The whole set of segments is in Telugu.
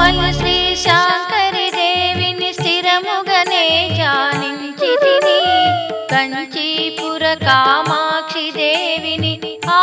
కోమలి శ్రీ శాంకరి దేవిని స్థిరముగనే ధ్యానించితిని. కంచీపుర కామాక్షి దేవిని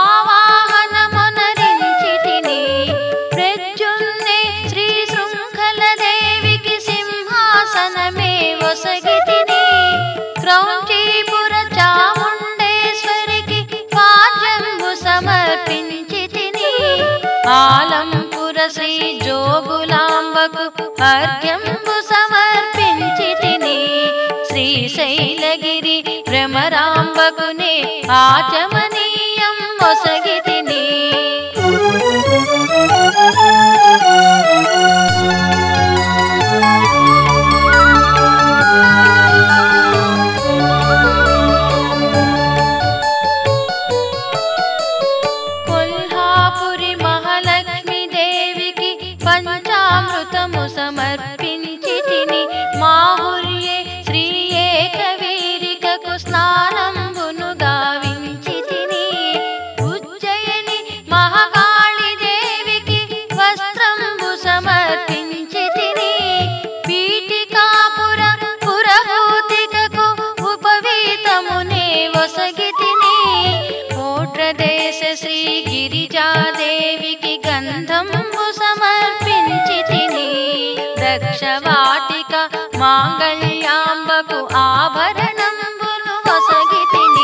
ఆవాహనమునరించితిని. ప్రద్యుమ్నే శ్రీ శృంఖల దేవికి సింహాసనమే ఒసగితిని. క్రౌంచీపుర చాముండేశ్వరికి పాద్యంబు సమర్పించితిని. ఆలంపుర శ్రీ జోగులాంబకు అర్ఘ్యంబు సమర్పించితిని. శ్రీశైలగిరి భ్రమరాంబకునే ఆచమనీయం ఒసగితిని. కొల్హాపురి మహాలక్ష్మి దేవికి పంచామృతము సమర్పించితిని. మాహుర్యే శ్రీ ఏకవీరికకు స్నానంబును గావించితిని. ఉజ్జయిని మహాకాళి దేవికి వస్త్రంబు సమర్పించితిని. పీఠికాపుర పురభూతికకు ఉపవీతమునే ఒసగితిని. కోట్రదేశ శ్రీ గిరిజాదేవికి గంధంబు సమర్పించితిని. దక్షవాటిక మాంగళ్యాంబకు ఆభరణంబులు ఒసగితిని.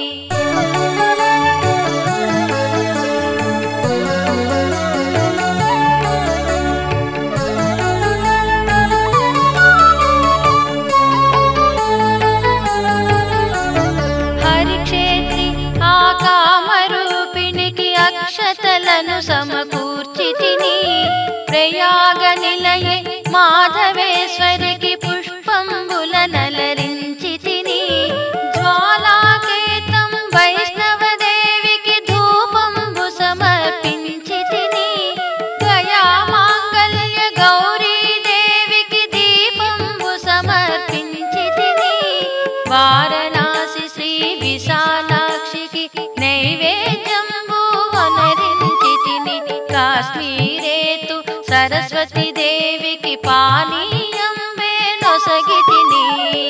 హరిక్షేత్రి ఆ కామరూపిణికి అక్షతలను సమకూర్చితిని. ప్రయాగ నిలయే మాధవేశ్వరికి పుష్పంబుల నలరించితిని. జ్వాలాకేతం వైష్ణవదేవికి ధూపంబు సమర్పించితిని. గయా మాంగళ్య గౌరీదేవికి దీపంబు సమర్పించితిని. వారణాసి శ్రీ విశాలాక్షికి నైవేద్యంబు వనరించితిని. కాశ్మీరేతు సరస్వతి దేవికి పానీయంబే నొసగితిని.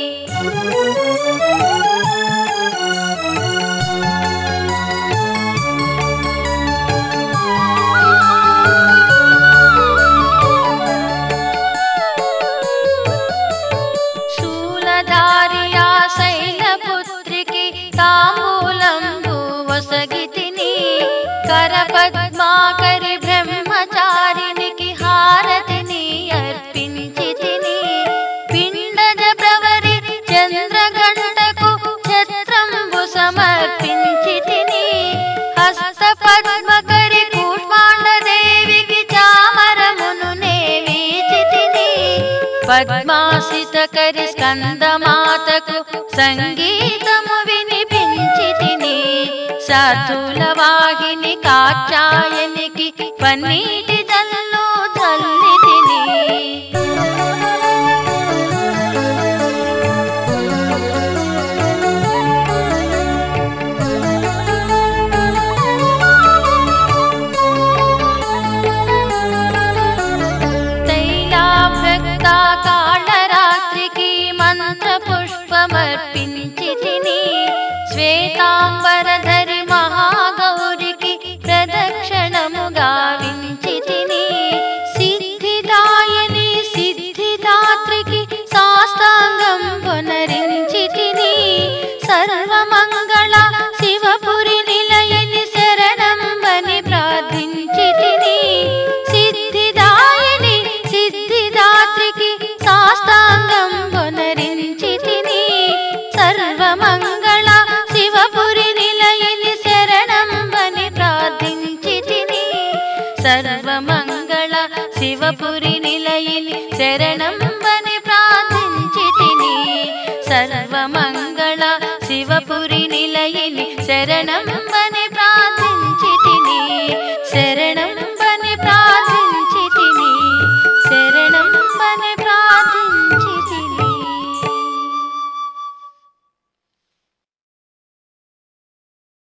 శూలధారియా శైలపుత్రికి తాంబూలంబు ఒసగితిని. కరపద్మాకరి బ్రహ్మచారినికి హారతిని అర్పించితిని. పిండజ ప్రవరి చంద్రగంటకు ఛత్రంబు సమర్పించితిని. హస్త పద్మకరి కూష్మాండదేవికి చామరమును నేవీచితిని. పద్మాసితకరి స్కందమాతకు సంగీతము వినిపించితిని. సాధుల వాహిని కాచాయనికి పన్నీటి జల్లు చల్లితిని. తైలాభ్రక్త కాళరాత్రికి మంత్ర పుష్పమర్పించితిని. శ్వేతాంబరధరి మహాగౌరికి ప్రదక్షిణము గావించితిని. సిద్ధిదాయని సిద్ధిదాత్రికి సాష్టాంగం పునరించితిని. సర్వమంగళ శివపురి నిలయని శరణంబని ప్రార్థించితిని. సిద్ధిదాయని సిద్ధిదాత్రికి సాష్టాంగం పునరించితిని. సర్వమంగళ శివపురి నిలయని శరణంబని ప్రార్థించితిని. సర్వమంగళ శివపురి నిలయని శరణంబని ప్రార్థించితిని. సర్వమంగళ శివపురి నిలయని శరణంబని